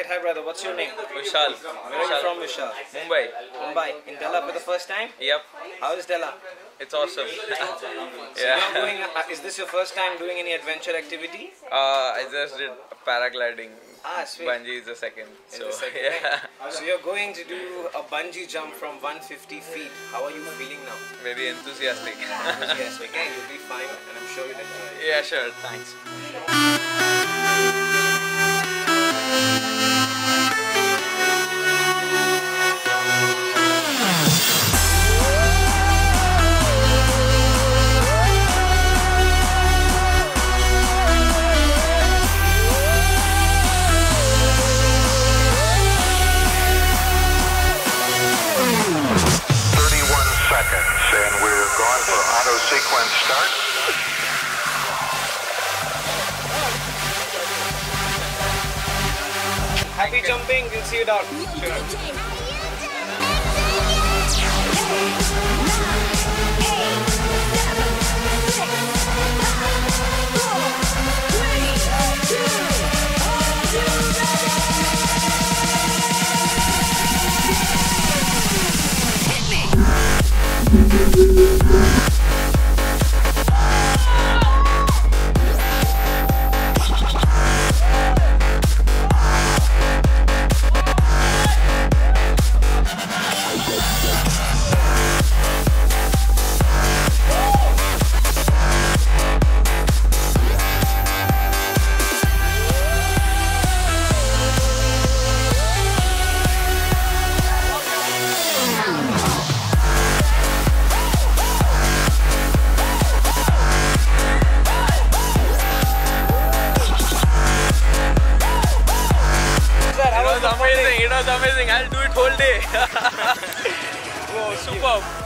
Alright, hi brother, what's your name? Vishal. Where are you from, Vishal? Mumbai. Mumbai. In Della for the first time? Yep. How is Della? It's awesome. Is this your first time doing any adventure activity? I just did paragliding. Ah, sweet. Bungee is the second. So So you're going to do a bungee jump from 150 feet. How are you feeling now? very enthusiastic. Enthusiastic, eh? You'll be fine and I'm sure you'll enjoy it. Yeah, sure. Thanks. And we're going for auto sequence start. Happy jumping, we'll see you down. It was amazing. I'll do it whole day. Whoa, superb.